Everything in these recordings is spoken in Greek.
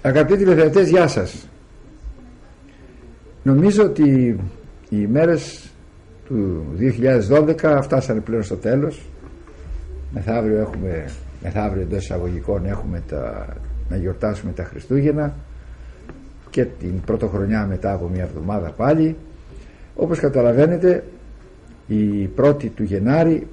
Αγαπητοί τηλεθεατές, γεια σας. Νομίζω ότι οι μέρες του 2012 φτάσανε πλέον στο τέλος. Μεθαύριο εντός εισαγωγικών έχουμε να γιορτάσουμε τα Χριστούγεννα και την πρωτοχρονιά μετά από μια εβδομάδα πάλι. Όπως καταλαβαίνετε, η 1η του Γενάρη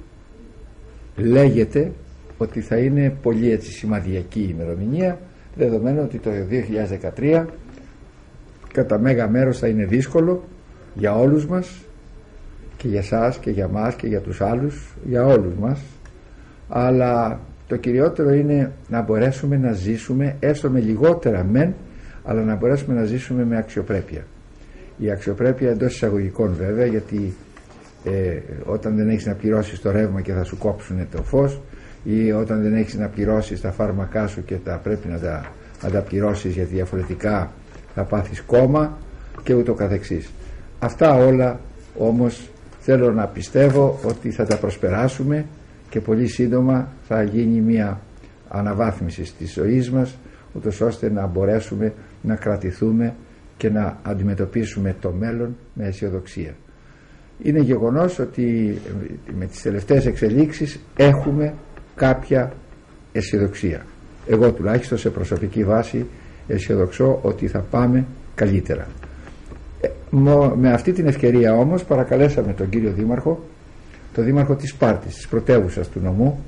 λέγεται ότι θα είναι πολύ έτσι σημαδιακή ημερομηνία, δεδομένου ότι το 2013 κατά μέγα μέρος θα είναι δύσκολο για όλους μας, και για σας και για μας και για τους άλλους, για όλους μας, αλλά το κυριότερο είναι να μπορέσουμε να ζήσουμε έστω με λιγότερα μεν, αλλά να μπορέσουμε να ζήσουμε με αξιοπρέπεια. Η αξιοπρέπεια εντός εισαγωγικών βέβαια, γιατί όταν δεν έχεις να πληρώσεις το ρεύμα και θα σου κόψουν το φως, ή όταν δεν έχεις να πληρώσεις τα φάρμακά σου και πρέπει να τα πληρώσεις, γιατί διαφορετικά θα πάθεις κόμμα και ούτω καθεξής. Αυτά όλα όμως θέλω να πιστεύω ότι θα τα προσπεράσουμε και πολύ σύντομα θα γίνει μια αναβάθμιση της ζωής μας, ούτως ώστε να μπορέσουμε να κρατηθούμε και να αντιμετωπίσουμε το μέλλον με αισιοδοξία. Είναι γεγονός ότι με τις τελευταίες εξελίξεις έχουμε κάποια αισιοδοξία. Εγώ τουλάχιστον σε προσωπική βάση αισιοδοξώ ότι θα πάμε καλύτερα. Με αυτή την ευκαιρία όμως παρακαλέσαμε τον κύριο Δήμαρχο, τον Δήμαρχο της Σπάρτης, της πρωτεύουσας του νομού,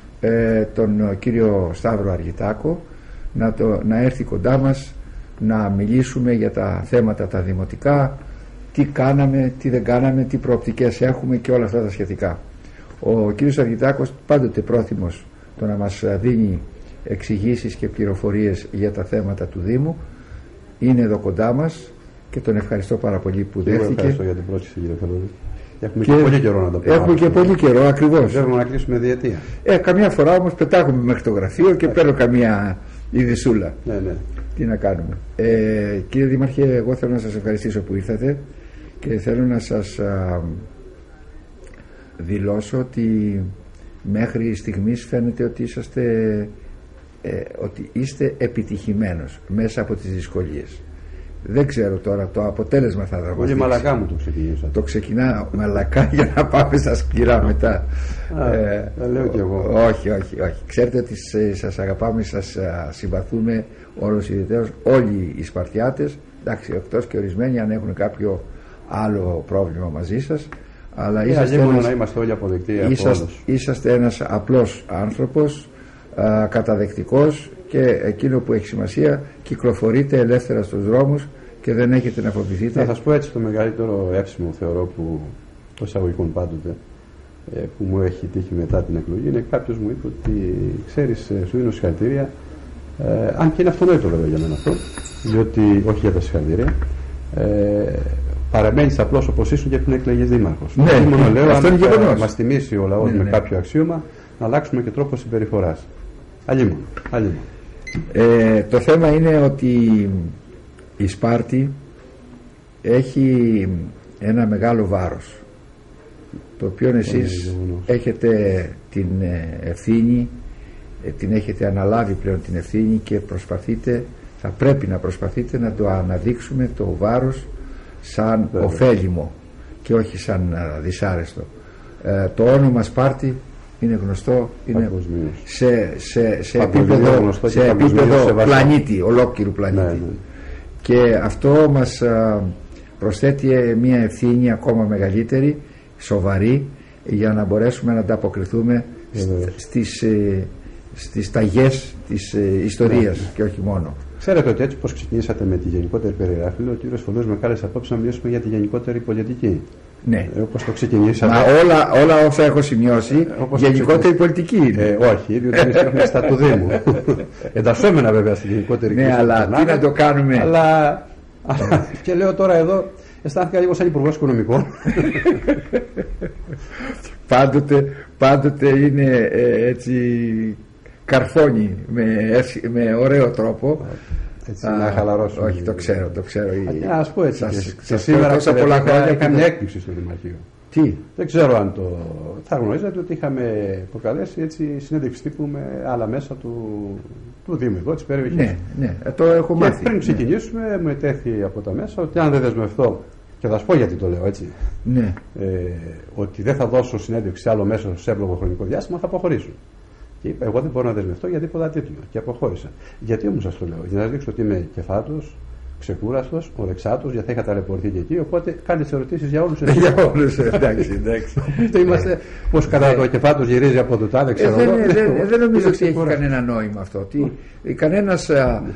τον κύριο Σταύρο Αργιτάκο, να έρθει κοντά μας να μιλήσουμε για τα θέματα τα δημοτικά, τι κάναμε, τι δεν κάναμε, τι προοπτικές έχουμε και όλα αυτά τα σχετικά. Ο κύριος Αργιτάκος πάντοτε πρόθυμος το να μας δίνει εξηγήσεις και πληροφορίες για τα θέματα του Δήμου, είναι εδώ κοντά μας και τον ευχαριστώ πάρα πολύ που δέχτηκε. Ευχαριστώ για την πρόσκληση, κύριε Καλώδη. Έχουμε και πολύ καιρό να το πούμε. Έχουμε και πολύ καιρό, ακριβώς. Θέλουμε να κλείσουμε διετία. Καμιά φορά όμως πετάγουμε μέχρι το γραφείο και παίρνω καμία ειδισούλα. Ναι. Τι να κάνουμε. Κύριε Δήμαρχε, εγώ θέλω να σας ευχαριστήσω που ήρθατε και θέλω να σας δηλώσω ότι μέχρι στιγμής φαίνεται ότι είστε επιτυχημένος μέσα από τις δυσκολίες. Δεν ξέρω τώρα, το αποτέλεσμα θα δραματίσει. Πολύ μαλακά μου το ξεκινήσατε. Το ξεκινάω μαλακά για να πάμε στα σκληρά μετά. Τα λέω κι εγώ. Όχι. Ξέρετε ότι σας αγαπάμε, σας συμπαθούμε όλος ιδιαίτερος όλοι οι Σπαρτιάτες. Εντάξει, εκτός και ορισμένοι αν έχουν κάποιο άλλο πρόβλημα μαζί σας. Αλλά να είμαστε όλοι αποδεκτοί από όλους. Είσαστε ένας απλός άνθρωπος, καταδεκτικός, και εκείνο που έχει σημασία, κυκλοφορείτε ελεύθερα στους δρόμους και δεν έχετε να φοβηθείτε. Θα σας πω έτσι το μεγαλύτερο εύσημο θεωρώ που το εισαγωγικών πάντοτε που μου έχει τύχει μετά την εκλογή, είναι κάποιος μου είπε ότι ξέρεις, σου δίνω συγχαρητήρια, αν και είναι αυτονόητο βέβαια για μένα αυτό, διότι όχι για τα συγχαρητήρια, παραμένεις απλός όπως ήσουν και πριν εκλεγείς δήμαρχος. Ναι, μόνο λέω, αυτό είναι γεγονός. Αν μας τιμήσει ο λαός με κάποιο αξίωμα, να αλλάξουμε και τρόπο συμπεριφοράς. Αλλήμον. Το θέμα είναι ότι η Σπάρτη έχει ένα μεγάλο βάρος, το οποίο εσείς έχετε την ευθύνη, την έχετε αναλάβει πλέον την ευθύνη και θα πρέπει να προσπαθείτε να το αναδείξουμε το βάρος σαν ωφέλιμο και όχι σαν δυσάρεστο. Το όνομα Σπάρτη είναι γνωστό, είναι σε επίπεδο πλανήτη, ολόκληρου πλανήτη. Ναι. Και αυτό μας προσθέτει μια ευθύνη ακόμα μεγαλύτερη, σοβαρή, για να μπορέσουμε να ανταποκριθούμε στις ταγές της ιστορίας και όχι μόνο. Ξέρετε ότι έτσι πως ξεκινήσατε με τη γενικότερη περιγραφή, ο κύριος Φωδός με κάλεσε απόψε να μιλήσουμε για τη γενικότερη πολιτική. Ναι. Όπως το ξεκινήσατε. Μα όλα όσα έχω σημειώσει, γενικότερη πολιτική είναι. Όχι, διότι εμείς έχουμε στα του Δήμου. Εντασσόμενα βέβαια στη γενικότερη πολιτική. Ναι, αλλά τι να το κάνουμε. Αλλά και λέω τώρα εδώ, αισθάνθηκα λίγο σαν υπουργός οικονομικών. Πάντοτε είναι έτσι καρφώνει με ωραίο τρόπο. Έτσι, να χαλαρώσουμε. Όχι, το ξέρω. Ας πω έτσι. Σε σήμερα τόσα πολλά χρόνια είχα μια έκπληξη στο Δημαρχείο. Τι? Δεν ξέρω αν θα γνωρίζατε ότι είχαμε προκαλέσει έτσι συνέντευξη τύπου με άλλα μέσα του Δήμου εδώ της περιοχής. Ναι, το έχω μάθει. Πριν ξεκινήσουμε, μου ετέθη από τα μέσα ότι αν δεν δεσμευτώ, και θα σου πω γιατί το λέω έτσι, ότι δεν θα δώσω συνέντευξη σε άλλο μέσο σε εύλογο χρονικό διάστημα, θα αποχωρήσω. Και είπα, εγώ δεν μπορώ να δεσμευτώ για τίποτα τίτλο. Και αποχώρησα. Γιατί όμως σας το λέω? Για να δείξω ότι είμαι κεφάτος, ξεκούραστος, ορεξάτος, γιατί θα είχα ταλαιπωρηθεί και εκεί. Οπότε κάντε τις ερωτήσεις για όλους. Για όλους, εντάξει. Είμαστε πως κατά το κεφάτος γυρίζει από το τάδε, ξέρω εγώ. Δεν νομίζω ότι έχει κανένα νόημα αυτό. Κανένας.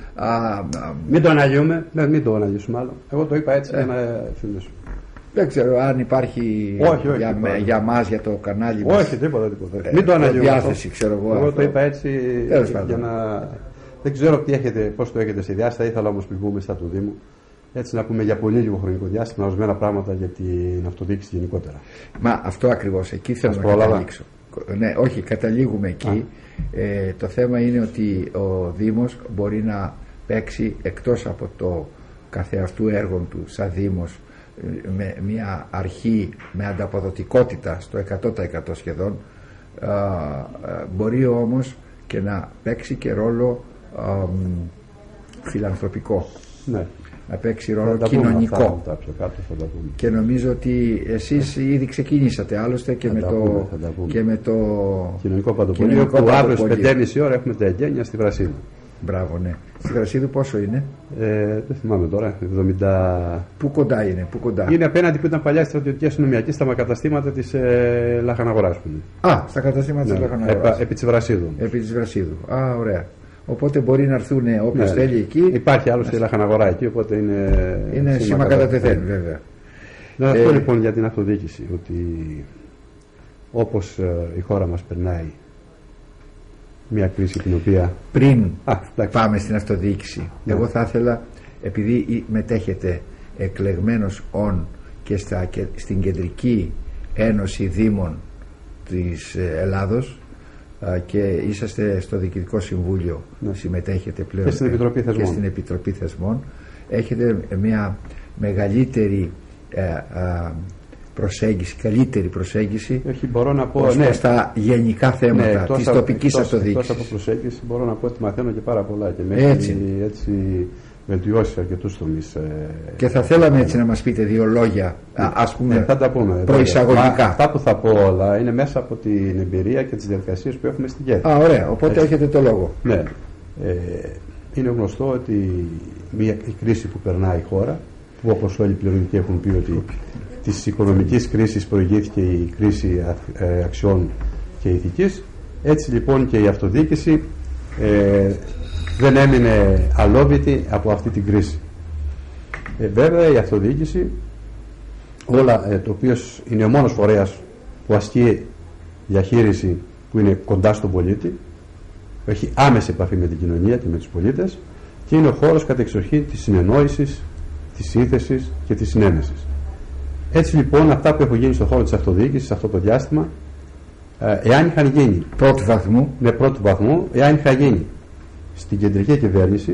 Μην το αναγιούμε, μην το αναγιώσουμε άλλο. Εγώ το είπα έτσι για να θυμίσω. Δεν ξέρω αν υπάρχει για μας, για το κανάλι μας. Όχι, τίποτα. Μην το αναγιούμε. Διάθεση, ξέρω εγώ. Εγώ το είπα έτσι για να. Δεν ξέρω πώς το έχετε σχεδιάσει, θα ήθελα όμως πριν μπούμε στα του Δήμου. Έτσι να πούμε για πολύ λίγο χρονικό διάστημα ορισμένα πράγματα για την αυτοδιοίκηση γενικότερα. Μα αυτό ακριβώς, εκεί θέλω να καταλήξω. Ναι, όχι, καταλήγουμε εκεί. Το θέμα είναι ότι ο Δήμος μπορεί να παίξει εκτός από το καθεαυτού έργο του σαν Δήμος με μια αρχή με ανταποδοτικότητα στο 100% σχεδόν, μπορεί όμως και να παίξει και ρόλο φιλανθρωπικό, να παίξει ρόλο κοινωνικό. Και νομίζω ότι εσείς ήδη ξεκινήσατε άλλωστε και με το κοινωνικό παντοπολείο που αύριο στις 5.30 ώρα έχουμε τα εγγένεια στη Βρασίδου. Μπράβο, ναι. Στη Βρασίδου πόσο είναι? Δεν θυμάμαι τώρα. 70. Πού κοντά είναι? Είναι απέναντι που ήταν παλιά στρατιωτική αστυνομιακή στα καταστήματα της Λαχαναγοράς. Στα καταστήματα της Λαχαναγοράς. Επί της Βρασίδου. Επί της Βρασίδου. Ωραία. Οπότε μπορεί να έρθουν όποιος θέλει εκεί. Υπάρχει άλλωστε η Λαχαναγορά εκεί, οπότε είναι σήμα κατά τεθέν, βέβαια. Να σας πω λοιπόν για την αυτοδιοίκηση, ότι όπως η χώρα μας περνάει μια κρίση την οποία. Πριν πάμε στην αυτοδιοίκηση, εγώ θα ήθελα, επειδή μετέχετε εκλεγμένος και στην Κεντρική Ένωση Δήμων της Ελλάδος και είσαστε στο Διοικητικό Συμβούλιο, συμμετέχετε πλέον και στην Επιτροπή Θεσμών, έχετε μια μεγαλύτερη προσέγγιση, καλύτερη προσέγγιση μπορώ να πω, στα γενικά θέματα της τοπικής αυτοδιοίκησης. Εκτός από προσέγγιση μπορώ να πω ότι μαθαίνω και πάρα πολλά και με έτσι βελτιώσει αρκετούς τομείς. Και θα θέλαμε έτσι να μας πείτε δύο λόγια, ας πούμε, θα τα πούμε, προεισαγωγικά. Αυτά που θα πω όλα είναι μέσα από την εμπειρία και τις διαδικασίες που έχουμε στην ΚΕΔ. Ωραία, οπότε έχετε το λόγο. Ναι. Είναι γνωστό ότι η κρίση που περνάει η χώρα, που όπως όλοι οι πληροφορικοί έχουν πει ότι της οικονομικής κρίσης προηγήθηκε η κρίση αξιών και ηθικής, έτσι λοιπόν και η αυτοδιοίκηση δεν έμεινε αλόβητη από αυτή την κρίση. Βέβαια η αυτοδιοίκηση, το οποίο είναι ο μόνος φορέας που ασκεί διαχείριση που είναι κοντά στον πολίτη, έχει άμεση επαφή με την κοινωνία και με τους πολίτες και είναι ο χώρος κατεξοχήν της συνεννόησης, της σύνθεσης και της συνένεσης. Έτσι λοιπόν αυτά που έχουν γίνει στον χώρο της αυτοδιοίκησης αυτό το διάστημα, εάν είχαν γίνει πρώτου βαθμού, εάν είχαν γίνει στην κεντρική κυβέρνηση,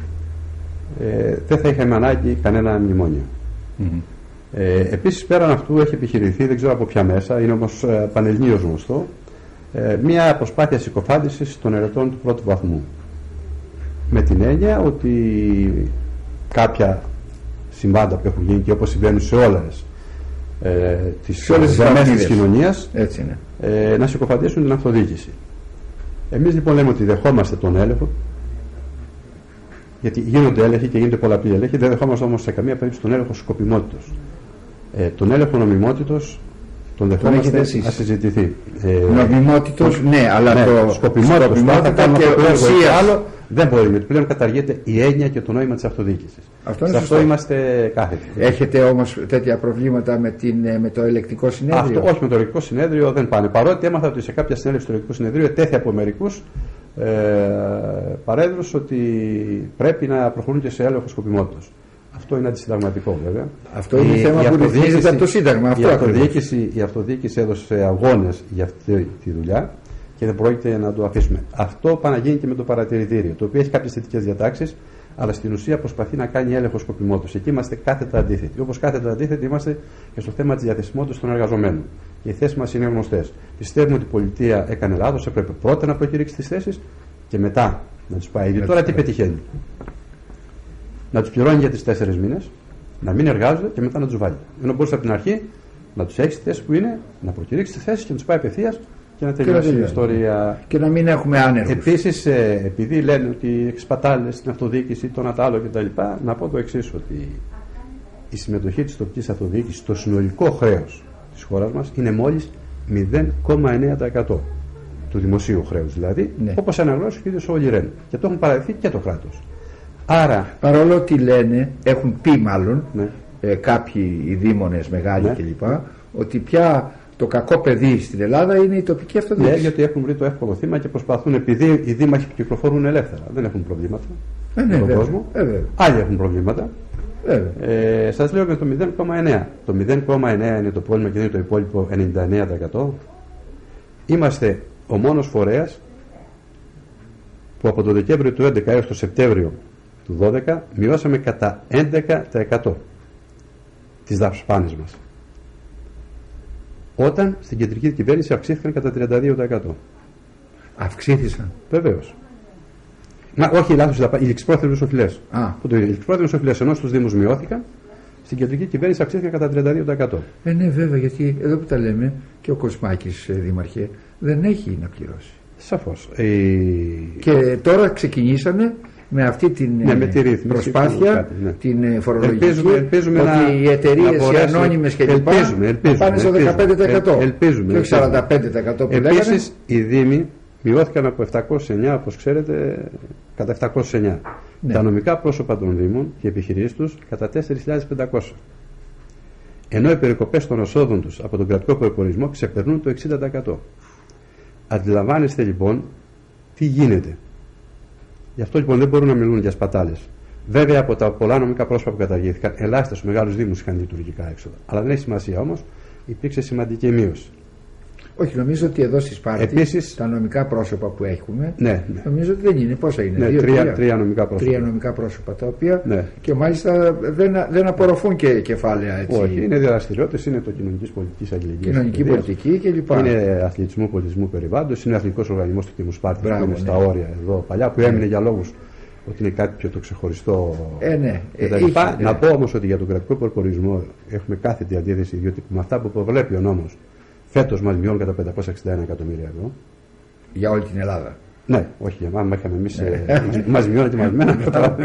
δεν θα είχαμε ανάγκη κανένα μνημόνιο. Επίσης πέραν αυτού έχει επιχειρηθεί, δεν ξέρω από ποια μέσα, είναι όμως πανελληνίως γνωστό, μια προσπάθεια συκοφάντησης των ερετών του πρώτου βαθμού, με την έννοια ότι κάποια συμβάντα που έχουν γίνει και όπως συμβαίνουν σε όλες τις δομές της κοινωνίας, να συκοφαντήσουν την αυτοδιοίκηση. Εμείς λοιπόν λέμε ότι δεχόμαστε τον έλεγχο, γιατί γίνονται έλεγχοι και γίνονται πολλαπλοί έλεγχοι, δεν δεχόμαστε όμως σε καμία περίπτωση τον έλεγχο σκοπιμότητος. Τον έλεγχο νομιμότητος τον δεχόμαστε να συζητηθεί. Νομιμότητος, ναι, αλλά το σκοπιμότητος και άλλο δεν μπορεί, γιατί πλέον καταργείται η έννοια και το νόημα της αυτοδιοίκησης. Σε αυτό είμαστε κάθετοι. Έχετε όμως τέτοια προβλήματα με το ελεκτικό συνέδριο? Όχι, με το ελεκτικό συνέδριο δεν πάνε. Παρότι έμαθα ότι σε κάποια συνέλευση του ελεκτικού συνεδρίου ετέθη από μερικούς παρέδρους ότι πρέπει να προχωρούν και σε έλεγχο σκοπιμότητος. Αυτό είναι αντισυνταγματικό βέβαια. Αυτό είναι θέμα που ρυθμίζεται από το Σύνταγμα. Η αυτοδιοίκηση έδωσε αγώνες για αυτή τη δουλειά και δεν πρόκειται να το αφήσουμε. Αυτό πάει να γίνει και με το παρατηρητήριο, το οποίο έχει κάποιες θετικές διατάξεις, αλλά στην ουσία προσπαθεί να κάνει έλεγχο σκοπιμότητας. Εκεί είμαστε κάθετα αντίθετοι. Όπως κάθετα αντίθετοι είμαστε και στο θέμα της διαθεσιμότητας των εργαζομένων. Και οι θέσεις μας είναι γνωστές. Πιστεύουμε ότι η πολιτεία έκανε λάθος, έπρεπε πρώτα να προκηρύξει τις θέσεις και μετά να τους πάει. Τώρα τι πετυχαίνει? Να τους πληρώνει για τις 4 μήνες, να μην εργάζονται και μετά να τους βάλει. Ενώ μπορούσε από την αρχή να τους έχει τη θέση που είναι, να προκηρύξει τις θέσεις και να τους πάει απευθείας και να τελειώσει η ιστορία. Και να μην έχουμε άνεργους. Επίσης, επειδή λένε ότι εξπατάλες στην αυτοδιοίκηση, το ατάλο κτλ., να πω το εξής, ότι η συμμετοχή της τοπικής αυτοδιοίκησης στο συνολικό χρέος της χώρας μας είναι μόλις 0,9% του δημοσίου χρέους. Δηλαδή, όπως αναγνώρισε ο κ. Όλη Ρεν. Και το έχουν παραδεχθεί και το κράτος. Άρα, παρόλο ότι λένε, έχουν πει μάλλον κάποιοι οι δήμονες μεγάλοι κλπ., ότι πια το κακό παιδί στην Ελλάδα είναι η τοπική αυτοδιοίκηση. Ναι, γιατί έχουν βρει το εύκολο θύμα και προσπαθούν, επειδή οι δήμαρχοι κυκλοφορούν ελεύθερα, δεν έχουν προβλήματα με τον κόσμο. Άλλοι έχουν προβλήματα. Σας λέω για το 0,9. Το 0,9 είναι το πρόβλημα και είναι το υπόλοιπο 99%. Είμαστε ο μόνος φορέας που από το Δεκέμβριο του 2011 έως το Σεπτέμβριο του 2012 μειώσαμε κατά 11% τις δαπάνες μας. Όταν στην κεντρική κυβέρνηση αυξήθηκαν κατά 32%. Αυξήθησαν. Βεβαίως. Μα όχι, λάθος, οι ληξιπρόθεσμες οφειλές. Οι ληξιπρόθεσμες οφειλές ενώ στους Δήμους μειώθηκαν, στην κεντρική κυβέρνηση αυξήθηκαν κατά 32%. Ναι, βέβαια, γιατί εδώ που τα λέμε και ο Κοσμάκης, δήμαρχε, δεν έχει να πληρώσει. Σαφώς. Και τώρα ξεκινήσαμε με αυτή την προσπάθεια, την φορολογική, ελπίζουμε ότι οι εταιρείες, οι ανώνυμες και λοιπά πάνε στο 15%. Ελπίζουμε. Και όχι 45% που λέγανε. Επίσης, οι Δήμοι μειώθηκαν από 709, όπως ξέρετε, κατά 709. Τα νομικά πρόσωπα των Δήμων και επιχειρήσεις τους κατά 4.500. Ενώ οι περικοπές των εσόδων τους από τον κρατικό προϋπολογισμό ξεπερνούν το 60%. Αντιλαμβάνεστε λοιπόν τι γίνεται. Γι' αυτό λοιπόν δεν μπορούν να μιλούν για σπατάλες. Βέβαια από τα πολλά νομικά πρόσωπα που καταργήθηκαν, ελάχιστα στους μεγάλους Δήμους είχαν λειτουργικά έξοδα. Αλλά δεν έχει σημασία όμως, υπήρξε σημαντική μείωση. Όχι, νομίζω ότι εδώ στη Σπάρτη επίσης, τα νομικά πρόσωπα που έχουμε, νομίζω ότι δεν είναι. Πόσα είναι? Τρία νομικά πρόσωπα. Τρία νομικά πρόσωπα τα οποία και μάλιστα δεν απορροφούν και κεφάλαια έτσι. Όχι, είναι δραστηριότητες, είναι το κοινωνικής πολιτικής αλληλεγγύης. Κοινωνική πολιτική κλπ. Είναι αθλητισμού, πολιτισμού, περιβάλλοντος, είναι αθλητικός οργανισμός του Δήμου Σπάρτης που είναι στα όρια εδώ παλιά, που έμεινε για λόγους ότι είναι κάτι πιο το ξεχωριστό. Να πω όμως ότι για τον κρατικό προπολογισμό έχουμε κάθετη αντίθεση, διότι με αυτά που προβλέπει ο νόμος. Φέτος μας μειώνουν κατά 561 εκατομμύρια ευρώ. Για όλη την Ελλάδα. Ναι, όχι για μας, είχαμε εμείς. Μας μειώνουν και μας μένουν.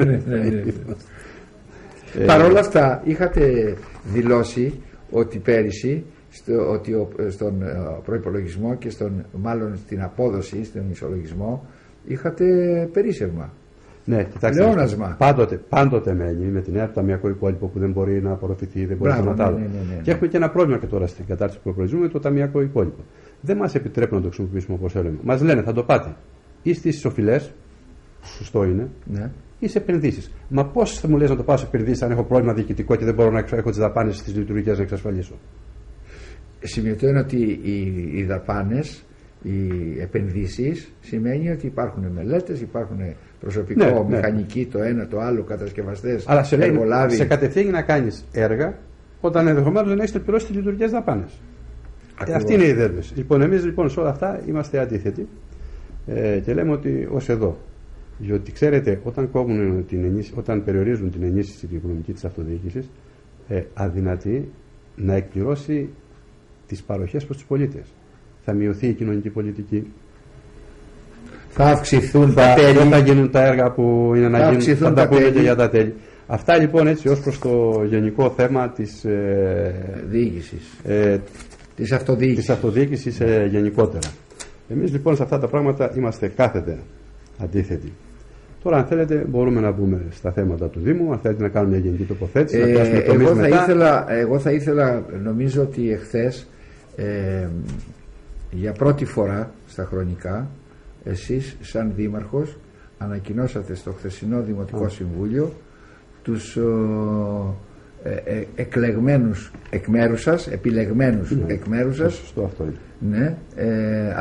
Παρ' όλα αυτά, είχατε δηλώσει ότι πέρυσι στον προϋπολογισμό και μάλλον στην απόδοση, στον ισολογισμό, είχατε περίσσευμα. Ναι, κοιτάξτε. Πάντοτε μένει με την έννοια του ταμιακού υπόλοιπο που δεν μπορεί να απορροφηθεί, δεν μπορεί να τα Και έχουμε και ένα πρόβλημα και τώρα στην κατάρτιση του προπολογισμού με το ταμιακό υπόλοιπο. Δεν μας επιτρέπουν να το χρησιμοποιήσουμε όπως έλεγαμε. Μας λένε θα το πάτε ή στις οφειλές, σωστό είναι, ή σε επενδύσεις. Μα πώς θα μου λες να το πάω σε επενδύσεις αν έχω πρόβλημα διοικητικό και δεν μπορώ να έχω τις δαπάνες στις λειτουργικές να εξασφαλίσω? Σημειωτό είναι ότι οι δαπάνες, οι επενδύσεις σημαίνει ότι υπάρχουν μελέτες, υπάρχουν προσωπικό, μηχανική, το ένα, το άλλο, κατασκευαστές, αλλά σε κατευθύνει να κάνεις έργα όταν ενδεχομένως δεν έχεις πληρώσει τις λειτουργικές δαπάνες. Αυτή είναι η δέσμευση. Λοιπόν, εμείς λοιπόν σε όλα αυτά είμαστε αντίθετοι και λέμε ότι ως εδώ. Διότι ξέρετε, όταν περιορίζουν την ενίσχυση την οικονομική της αυτοδιοίκησης, αδυνατεί να εκπληρώσει τις παροχές προς τους πολίτες. Θα μειωθεί η κοινωνική πολιτική. Θα αυξηθούν τα τέλη. Δεν θα γίνουν τα έργα που είναι να γίνουν. Θα τα πούμε και για τα τέλη. Αυτά λοιπόν έτσι ως προς το γενικό θέμα της διοίκησης. Της αυτοδιοίκησης γενικότερα. Εμείς λοιπόν σε αυτά τα πράγματα είμαστε κάθετα αντίθετοι. Τώρα αν θέλετε μπορούμε να μπούμε στα θέματα του Δήμου, αν θέλετε να κάνουμε μια γενική τοποθέτηση, να πιάσουμε τομείς μετά. Εγώ θα ήθελα, νομίζω ότι εχθές για πρώτη φορά στα χρονικά εσείς σαν δήμαρχος ανακοινώσατε στο χθεσινό Δημοτικό Συμβούλιο τους εκλεγμένους εκ μέρους σας, επιλεγμένους εκ μέρους σας,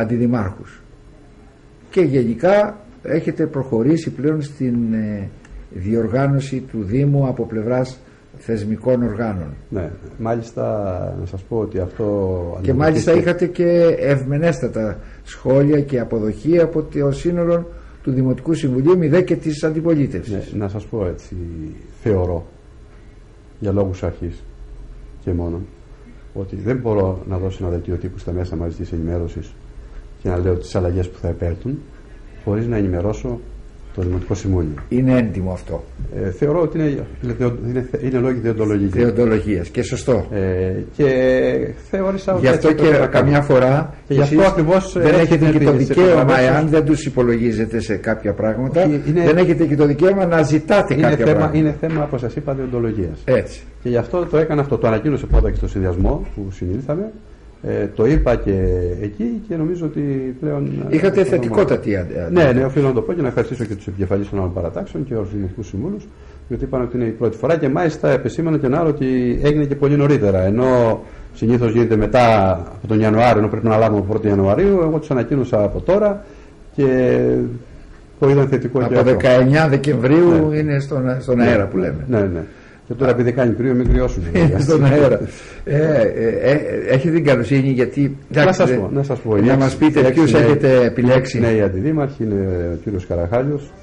αντιδημάρχους. Και γενικά έχετε προχωρήσει πλέον στην διοργάνωση του Δήμου από πλευράς θεσμικών οργάνων. Ναι, μάλιστα να σας πω ότι αυτό... Και μάλιστα είχατε και ευμενέστατα σχόλια και αποδοχή από το σύνολο του Δημοτικού Συμβουλίου, μη δε και της αντιπολίτευσης. Ναι, να σας πω έτσι, θεωρώ, για λόγους αρχής και μόνο, ότι δεν μπορώ να δώσω ένα δελτίο τύπου στα μέσα μαζικής ενημέρωσης και να λέω τις αλλαγές που θα επέλθουν, χωρίς να ενημερώσω το Δημοτικό Συμβούλιο. Είναι έντιμο αυτό. Θεωρώ ότι είναι λόγοι δεοντολογίας και σωστό. Και θεώρησα ότι... Γι' αυτό και καμιά φορά και γι' αυτό ακριβώς δεν έχετε και το δικαίωμα, εάν δεν τους υπολογίζετε σε κάποια πράγματα, δεν έχετε και το δικαίωμα να ζητάτε κάποια πράγματα. Είναι θέμα, όπως σας είπα, δεοντολογίας. Έτσι. Και γι' αυτό το έκανα αυτό. Το ανακοίνωσε πρώτα και στο συνδυασμό που συνήλθαμε. Το είπα και εκεί και νομίζω ότι πλέον... Είχατε θετικότατη αντίδραση. Ναι, οφείλω να το πω και να ευχαριστήσω και τους επικεφαλείς των άλλων παρατάξεων και τους δημοτικούς συμβούλους, γιατί είπαν ότι είναι η πρώτη φορά και μάλιστα επεσήμανα και ένα άλλο ότι έγινε και πολύ νωρίτερα. Ενώ συνήθως γίνεται μετά από τον Ιανουάριο, ενώ πρέπει να λάβουμε από 1η Ιανουαρίου, εγώ τους ανακοίνωσα από τώρα και το είδαν θετικό από και αυτό. Από 19 Δεκεμβρίου ναι. Είναι στον αέρα που λέμε. Ναι, ναι. Και τώρα επειδή κάνει κρύο, μην κρυώσουν. Στον αέρα. Έχετε την καλοσύνη γιατί. Να σας πω. Να μας πείτε ποιους έχετε επιλέξει. Ναι, οι αντιδήμαρχοι είναι ο κύριος Καραχάλιος.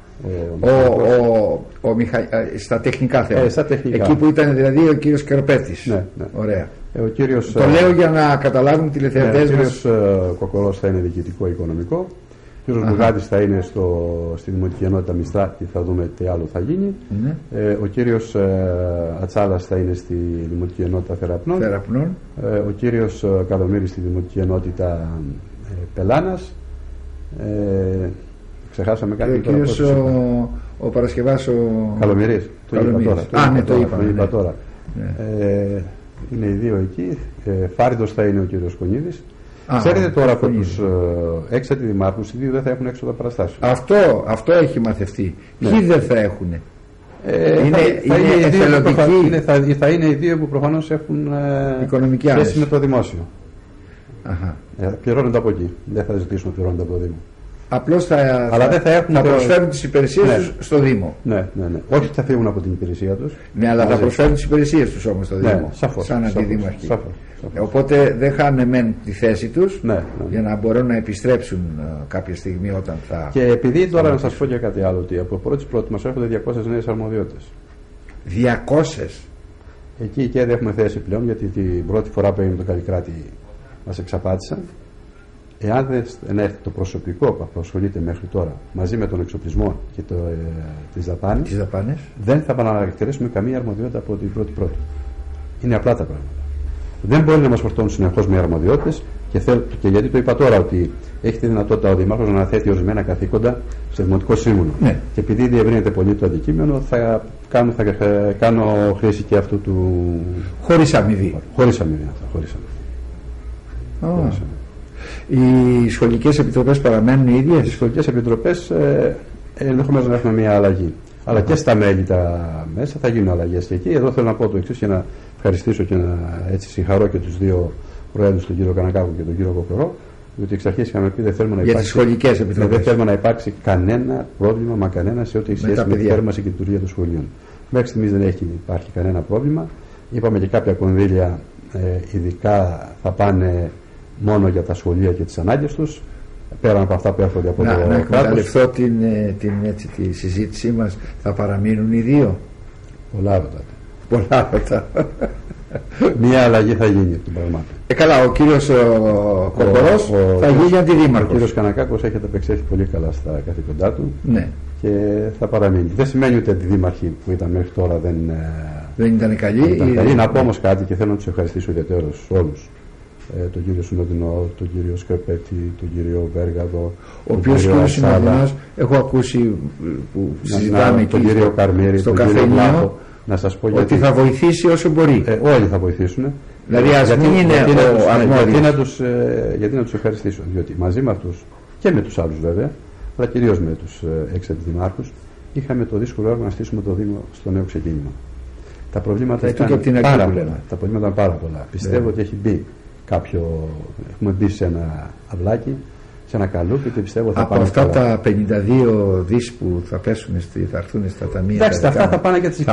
Στα τεχνικά θέματα. Στα τεχνικά. Εκεί που ήταν δηλαδή ο κύριος Καρπέτης. Ναι. Ωραία. Ο κύριος, το λέω για να καταλάβουν τηλεθεατές μας. Ο κύριος Κοκορός θα είναι διοικητικό-οικονομικό. Ο κύριος Μπουγάτης θα είναι στη Δημοτική Ενότητα Μιστρά και θα δούμε τι άλλο θα γίνει. Ναι. Ο κύριος Ατσάλας θα είναι στη Δημοτική Ενότητα Θεραπνών. Ο κύριος Καλομύρης στη Δημοτική Ενότητα Πελάνας. Ξεχάσαμε κάτι. Ο κύριος ο Παρασκευάς ο Καλομύρης. Ναι, το είπα τώρα. Είναι οι δύο εκεί. Φάριδος θα είναι ο κύριος Κονίδης. Ξέρετε τώρα από τους έξατη δημάρχους, οι δύο δεν θα έχουν έξοδα παραστάσεων. Αυτό έχει μαθευτεί. Ναι. Ποιοι δεν θα έχουν. Θα είναι οι δύο που προφανώς έχουν οικονομική σχέση με το δημόσιο. Αχα. Πληρώνονται από εκεί. Δεν θα ζητήσουν να πληρώνονται από το Δήμο. Απλώς θα προσφέρουν τις υπηρεσίες τους στο Δήμο. Ναι. Όχι θα φύγουν από την υπηρεσία τους. Ναι, αλλά θα προσφέρουν τις υπηρεσίες τους όμως στο Δήμο. Σαφώς, σαν αντιδήμαρχοι. Σαφώς. Οπότε δεν χάνουν μεν τη θέση τους για να μπορούν να επιστρέψουν κάποια στιγμή όταν θα... Και επειδή τώρα να σας πω και κάτι άλλο, ότι από πρώτη μας έρχονται 200 νέες αρμοδιότητες. 200! Εκεί και δεν έχουμε θέση πλέον, γιατί την πρώτη φορά που έγινε το Καλλικράτη μας εξαπάτησαν. Εάν δεν έρθει το προσωπικό που ασχολείται μέχρι τώρα μαζί με τον εξοπλισμό και τις δαπάνες, δεν θα επαναλαμβάνουμε καμία αρμοδιότητα από την πρώτη. Είναι απλά τα πράγματα. Δεν μπορεί να μας φορτώνουν συνεχώς με αρμοδιότητες και γιατί το είπα τώρα ότι έχει τη δυνατότητα ο Δήμαρχος να αναθέτει ορισμένα καθήκοντα στο Δημοτικό Σύμβουλο. Ναι. Και επειδή διευρύνεται πολύ το αντικείμενο, θα κάνω χρήση και αυτού του. Χωρίς αμοιβή. Χωρίς αμοιβή. Οι σχολικές επιτροπές παραμένουν οι ίδιες. Οι σχολικές επιτροπές ενδεχομένως να έχουμε μια αλλαγή. Αλλά και στα μέλη τα μέσα θα γίνουν αλλαγές και εκεί. Εδώ θέλω να πω το εξής για να ευχαριστήσω και να συγχαρώ και τους δύο προέδρους, τον κύριο Κανακάκου και τον κύριο Κοκορό, διότι εξ αρχής είχαμε πει δεν θέλουμε να υπάρξει κανένα πρόβλημα σε ό,τι έχει σχέση με τη θέρμανση και τη λειτουργία των σχολείων. Μέχρι στιγμής δεν υπάρχει κανένα πρόβλημα. Είπαμε και κάποια κονδύλια ειδικά θα πάνε μόνο για τα σχολεία και τις ανάγκες τους, πέραν από αυτά που έρχονται από το κράτος. Να εκμεταλλευτώ τη συζήτησή μας, θα παραμείνουν οι δύο. Πολλά ρωτάτε. Μία αλλαγή θα γίνει από την πραγμάτων. Καλά, ο κύριος Κοκορός θα γίνει αντιδήμαρχος. Ο κύριος Κανακάκος έχει απεξέλθει πολύ καλά στα καθήκοντά του. Ναι. Και θα παραμείνει. Δεν σημαίνει ότι οι αντιδήμαρχοι που ήταν μέχρι τώρα δεν ήταν καλοί. Να πω όμως κάτι και θέλω να τους ευχαριστήσω ιδιαίτερως όλους. Τον κύριο Συνοδεινό, τον κύριο Σκρεπέτη, τον κύριο Βέργαδο, ο οποίος κύριος Συνοδεινός έχω ακούσει που συζητάμε εκεί τον κύριο Καρμύρη, στο τον κύριο Βλάχο, να σας πω ότι θα βοηθήσει όσο μπορεί. Όλοι θα βοηθήσουν. Δηλαδή ας μην είναι ο αρμόδιος. Γιατί να τους ευχαριστήσω, διότι μαζί με αυτούς και με τους άλλους βέβαια, αλλά κυρίως με τους έξατη δημάρχους, είχαμε το δύσκολο έργο να στήσουμε το Δήμο στο νέο ξεκίνημα. Τα προβλήματα ήταν πάρα πολλά. Πιστεύω ότι έχει μπει έχουμε μπει σε ένα αυλάκι σε ένα καλούπι και πιστεύω θα από πάνε αυτά καλά. τα 52 δις που θα πέσουν, θα έρθουν στα ταμεία. Εντάξει, αυτά θα πάνε για τις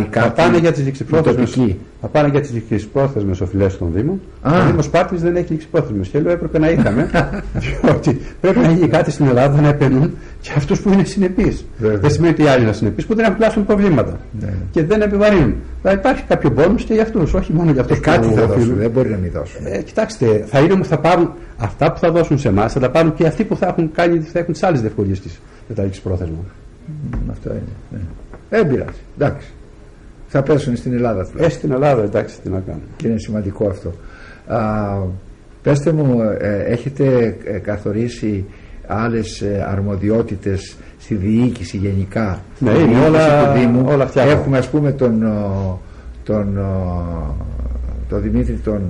θα πάνε για τις ληξιπρόθεσμες οφειλές των Δήμων. Ο Δήμος Σπάρτης δεν έχει ληξιπρόθεσμες και λέω έπρεπε να είχαμε, διότι πρέπει να γίνει κάτι στην Ελλάδα να επενούν και αυτούς που είναι συνεπείς. Δεν σημαίνει ότι οι άλλοι είναι συνεπείς που δεν έχουν πλάσουν προβλήματα και δεν επιβαρύνουν. Θα υπάρχει κάποιο μπόνους και για αυτούς, όχι μόνο για αυτούς που κάτι θα δώσουν, δεν μπορεί να μην δώσουν. Κοιτάξτε, θα πάρουν αυτά που θα δώσουν σε εμάς, θα τα πάρουν και αυτοί που θα έχουν τις άλλες διευκολίες με τα ληξιπρόθεσμα. Αυτό είναι. Δεν πειράζει. Εντάξει. Θα πέσουν στην Ελλάδα τουλάχιστον. Στην Ελλάδα, εντάξει, τι να κάνουμε. Και είναι σημαντικό αυτό. Πέστε μου, έχετε καθορίσει άλλες αρμοδιότητες στη διοίκηση γενικά? Ναι, είναι όλα φτιάχνω. Έχουμε ας πούμε τον Δημήτρη τον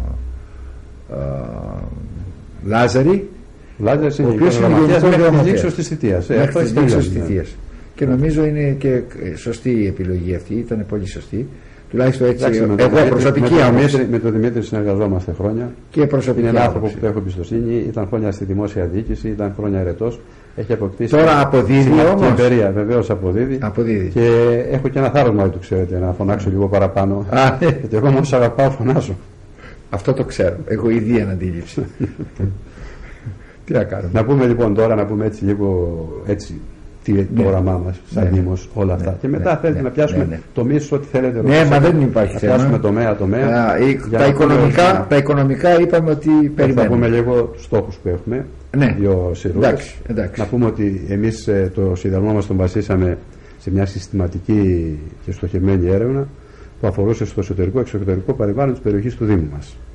Λάζαρη, ο οποίος είναι γενικός γραμματέας της θητείας. Και νομίζω είναι και σωστή η επιλογή αυτή, ήταν πολύ σωστή. Τουλάχιστον έτσι. Με τον Δημήτρη συνεργαζόμαστε χρόνια. Και προσωπική. Είναι ένα άνθρωπο που έχω εμπιστοσύνη. Ήταν χρόνια στη δημόσια διοίκηση, ήταν χρόνια ερετός. Έχει αποκτήσει. Τώρα αποδίδει όμως. Βεβαίως αποδίδει. Και έχω και ένα θάρρος μάλλον, το ξέρετε, να φωνάξω λίγο παραπάνω. Γιατί εγώ μόνο αγαπάω, φωνάζω. Αυτό το ξέρω. Έχω ήδη αντίληψη. Τι να κάνουμε. Να πούμε λοιπόν τώρα, να πούμε έτσι λίγο έτσι. Το όραμά μας, σαν Δήμος, όλα αυτά. Και μετά θέλετε να πιάσουμε τομείς, ό,τι θέλετε. Ναι, μα δεν υπάρχει θέμα. Να πιάσουμε τομέα. Τα οικονομικά είπαμε ότι περιμένουμε. Θα πούμε λίγο τους στόχους που έχουμε. Δύο σειρούς. Να πούμε ότι εμείς το συνδυασμό μας τον βασίσαμε σε μια συστηματική και στοχευμένη έρευνα που αφορούσε στο εσωτερικό και εξωτερικό περιβάλλον της περιοχής του Δήμου μας.